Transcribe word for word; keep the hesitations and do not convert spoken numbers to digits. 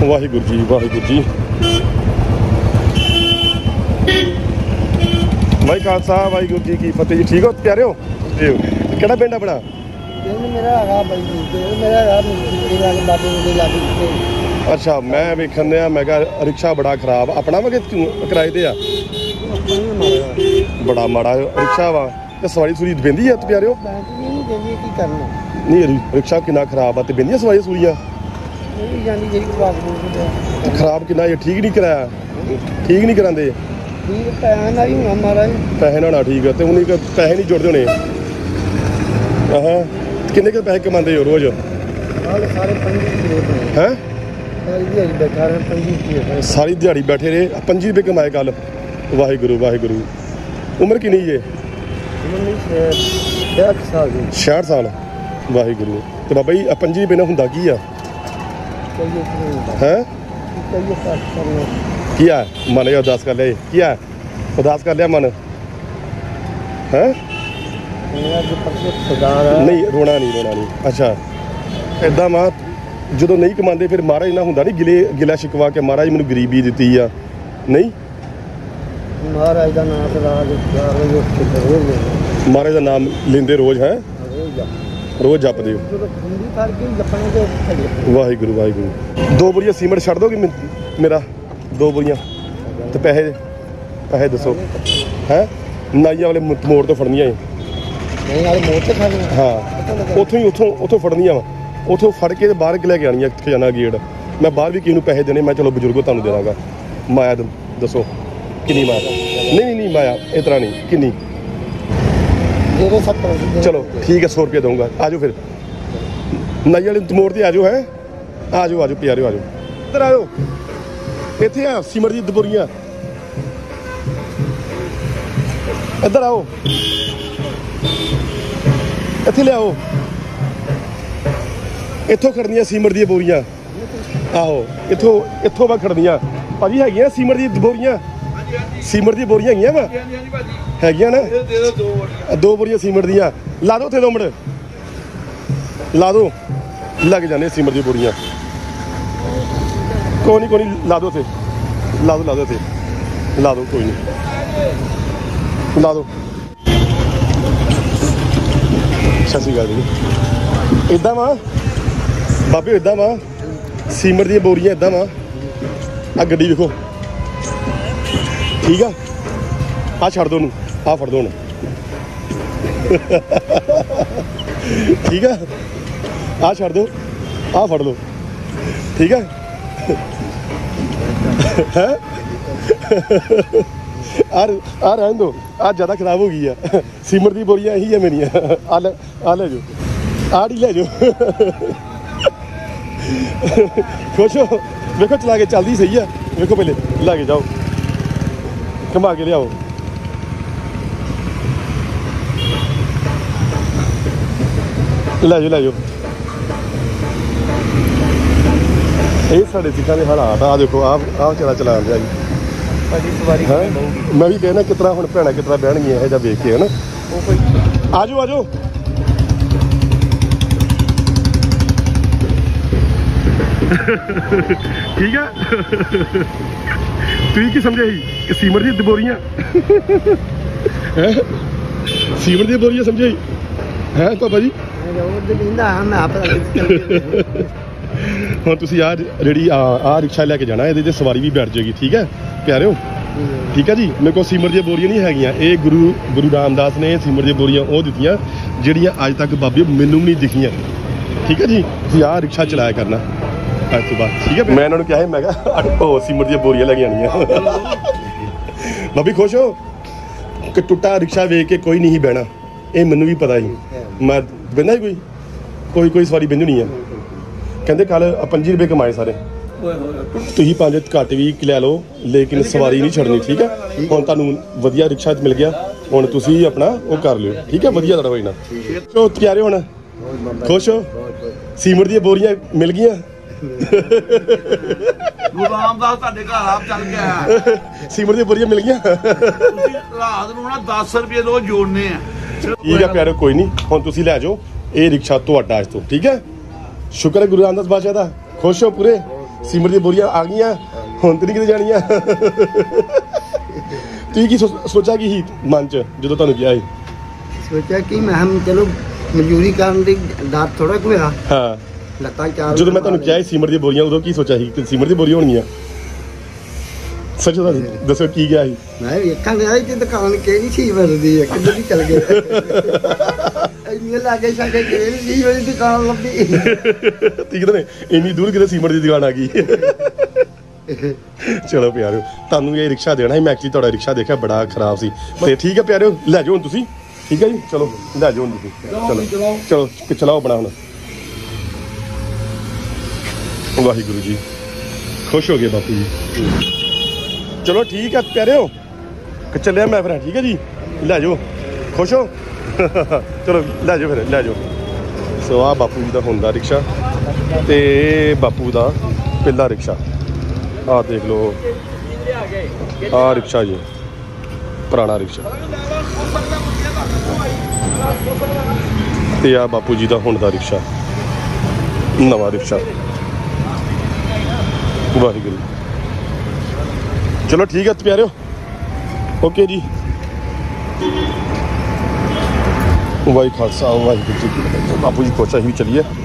वाहिगुरू जी वाहिगुरू जी। भाई खालसा वाहिगुरू जी की फतेह जी। ठीक हो प्यारे हो? केड़ा पिंड अपना? अच्छा मैं वेखन दिया मैं कहा रिक्शा बड़ा खराब अपना वा किराए ते आ? बड़ा माड़ा रिक्शा वा ते सवारी सूरी बेंदी है प्यारे हो? नहीं रिक्शा कितना खराब है बेंदियां सवारी सूरियां खराब कितना ये ठीक नहीं कराया ठीक नहीं करांदे पैसे ना ठीक है तो उन्हें पैसे नहीं जुड़ते होने। हाँ किन्ने के पैसे कमाते हो रोज? हैं सारी दिहाड़ी बैठे रहे पंजी रुपये कमाए कल। वाहिगुरू वाहिगुरू। उम्र किन्नी है? छियाठ साल। वाहिगुरू। तो बाबा जी पंजी रुपये ना हुंदा की आ? हैं क्या मन या उदास कर लिया क्या उदास कर लिया मन? हैं नहीं रोना नहीं रोना नहीं। अच्छा इदा मां जो नहीं कमाते फिर महाराज ना होंगे नहीं गिले गिला शिकवा के महाराज मैंने गरीबी दी आ नहीं महाराज का नाम महाराज का नाम लेंदे रोज हैं रोज जपदे हो? वाहिगुरू वाहिगुरू। दो बोरियां सीमेंट छड़ दोगे मेरा? दो बोरियां तो पैसे पैसे दसो हैं नाइया वाले मोड़ तो फड़नियां हाँ उतों ही उतों उतों फड़नियां वा उतों फड़ के बाहर लैके आनी खजाना गेट। मैं बाहर भी किसी किसी देने मैं चलो बजुर्गो तुहानूं दे दांगा। माया दसो किन्नी माया? नहीं नहीं माया इस तरह नहीं किन्नी? चलो ठीक है सौ रुपया दूंगा। आ जाओ फिर नाई वाले मोड़ से आ जाओ है आ जाओ आ जाओ प्यारे आ जाओ इधर आ जाओ इतने आ सीमेंट दी बोरियां इधर आओ इत्थे लियाओ इत्थों खड़नियां सीमेंट दी बोरियां। आहो इत्थों इत्थों वा खड़नियां भाजी हैगियां सीमेंट दी बोरियां सीमेंट दी बोरियां हैगियां वा हैगियां ना दो बोरियां सीमेंट दियां ला दो उत्थे दो मिनट ला दो लग जाने सीमेंट दी बोरियां कोई नहीं कोई नहीं ला दो उत्थे ला दो ला दो उत्थे ला दो कोई नहीं ला दो। सत श्री अकाल जी। इदा वा बाबे इदा वा सीमेंट दी बोरियां इदा वा आ गड्डी देखो ठीक है आ छड़ दो आ फड़ दो ठीक है आ छड़ दो आ फड़ लो ठीक है हैं आ आ रहने दो आ ज़्यादा खराब हो गई है सीमेंट दी बोरियां यही है मेरिया आ ले आ ले जाओ आ डी ले जाओ खुश हो देखो चला के चलती सही है देखो पहले ला के जाओ घुमा के लियाओ लै जाओ लै जाओ ये साढ़े सिखा के हालात आ देखो आप आ चला चला दिया जी मैं भी कहना कितना हम भैन कितना बहन यह जा वेख के है ना आ जाओ आ जाओ ठीक है तुम की समझे कि सीमेंट दी बोरियां सीमेंट दी बोरियां समझे है पापा जी हम तुम आ रेडी आ रिक्शा लैके जाना ये सवारी भी बैठ जाएगी ठीक है प्यारे हो ठीक है जी। मेरे को सीमेंट दी बोरियां नहीं हैगियां ये गुरु गुरु रामदास ने सीमेंट दी बोरियां वो दित्तियां ਜਿਹੜੀਆਂ अज तक बाबे मैनू नहीं दिखियां ठीक है जी। तुम आ रिक्शा चलाया करना अज तो बाद ठीक है। मैं इन्होंने कहा मैं ओ सीमेंट दी बोरियां लैके आनियां बाबी खुश हो कि टुटा रिक्शा वेख के कोई नहीं बहना ये मैनू भी पता ही मैं बहना कोई कोई कोई सवारी बहनी नहीं है कहते कल पंजी रुपये कमाए सारे तुम पाँच घट भी लै लो लेकिन सवारी नहीं छड़नी ठीक है। हम तुहानू वधिया रिक्शा मिल गया हुण तुसीं अपना वो कर लियो ठीक है वधिया लड़ा होना तो प्यारे हुण खुश हो सीमेंट दी बोरियां मिल गई सीमेंट दी बोरियां मिल गई रात नूं ना दस रुपये रोज जोड़ने ठीक है प्यारे कोई नहीं हुण तुसीं लै जाओ ये रिक्शा तुहाडा अज तो ठीक है। शुक्र है गुरु रामदास बादशाह दा खुश हो पूरे ਸੀਮਰ ਦੀਆਂ ਬੋਰੀਆਂ ਆ ਗਈਆਂ ਹੁਣ ਤੇ ਨਹੀਂ ਕਿਤੇ ਜਾਣੀਆਂ ਤੁਸੀਂ ਕੀ ਸੋਚ- ਸੋਚਿਆ ਕੀ ਸੀ ਮਨ ਚ ਜਦੋਂ ਤੁਹਾਨੂੰ ਕਿਹਾ ਸੀ ਸੋਚਿਆ ਕਿ ਮੈਂ ਹਮ ਚਲੋ ਮਜ਼ਦੂਰੀ ਕਰਨ ਦੀ ਦਾਤ ਥੋੜਾ ਕੋਈ ਹੋਇਆ ਹਾਂ ਲੱਤਾਂ ਚਾਰ ਜਦੋਂ ਮੈਂ ਤੁਹਾਨੂੰ ਕਿਹਾ ਸੀ ਸੀਮਰ ਦੀਆਂ ਬੋਰੀਆਂ ਉਦੋਂ ਕੀ ਸੋਚਿਆ ਸੀ ਕਿ ਸੀਮਰ ਦੀਆਂ ਬੋਰੀਆਂ ਹੋਣਗੀਆਂ ਸੱਚ ਦੱਸ ਦੱਸੋ ਕੀ ਗਿਆ ਸੀ ਮੈਂ ਵੇਖਾਂ ਗਿਆ ਕਿ ਦੁਕਾਨ ਕਿਹੜੀ ਚੀਜ਼ ਵਰਦੀ ਹੈ ਕਿੱਧਰ ਦੀ ਚਲ ਗਏ ਇੰਨੇ ਲਾਗੇ ਛਾਗੇ ਕਿਹੜੀ ਚੀਜ਼ ਵਾਲੀ ਦੁਕਾਨ ਲੱਭੀ ਠੀਕ ਨੇ ਇੰਨੀ ਦੂਰ ਕਿਤੇ ਸੀਮਰ ਦੀ ਦੁਕਾਨ ਆ ਗਈ ਚਲੋ ਪਿਆਰਿਓ ਤੁਹਾਨੂੰ ਇਹ ਰਿਕਸ਼ਾ ਦੇਣਾ ਸੀ ਮੈਂ ਐਕਚੁਅਲੀ ਤੁਹਾਡਾ ਰਿਕਸ਼ਾ ਦੇਖਿਆ ਬੜਾ ਖਰਾਬ ਸੀ ਤੇ ਠੀਕ ਹੈ ਪਿਆਰਿਓ ਲੈ ਜਾਓ ਹੁਣ ਤੁਸੀਂ ਠੀਕ ਹੈ ਜੀ ਚਲੋ ਲੈ ਜਾਓ ਹੁਣ ਤੁਸੀਂ ਚਲੋ ਚਲੋ ਕਿ ਚਲਾਓ ਆਪਣਾ ਹੁਣ ਵਾਹਿਗੁਰੂ ਜੀ ਖੁਸ਼ ਹੋ ਗਏ ਬਾਪੂ ਜੀ ਚਲੋ ਠੀਕ ਹੈ ਪਿਆਰਿਓ ਕਿ ਚੱਲਿਆ ਮੈਂ ਫਿਰ ਠੀਕ ਹੈ ਜੀ ਲੈ ਜਾਓ ਖੁਸ਼ ਹੋ ਚਲੋ ਲੈ ਜਾਓ ਫਿਰ ਲੈ ਜਾਓ ਸੋ ਆ ਬਾਪੂ ਜੀ ਦਾ ਹੁੰਦਾ ਰਿਕਸ਼ਾ ਤੇ ਬਾਪੂ ਦਾ ਪਹਿਲਾ ਰਿਕਸ਼ਾ ਆਹ ਦੇਖ ਲਓ ਆਹ ਰਿਕਸ਼ਾ ਜੀ ਪੁਰਾਣਾ ਰਿਕਸ਼ਾ ਤੇ ਆ ਬਾਪੂ ਜੀ ਦਾ ਹੁਣ ਦਾ ਰਿਕਸ਼ਾ ਨਵਾਂ ਰਿਕਸ਼ਾ ਵਾਹਿਗੁਰੂ ਚਲੋ ਠੀਕ ਹੈ ਪਿਆਰਿਓ ਓਕੇ ਜੀ ਵਾਹਿ ਖਾਲਸਾ ਵਾਹਿਗੁਰੂ ਜੀ ਕੀ ਫਤਿਹ ਬਾਪੂ ਜੀ ਕੋਚਾ ਹੀ ਚਲੀਏ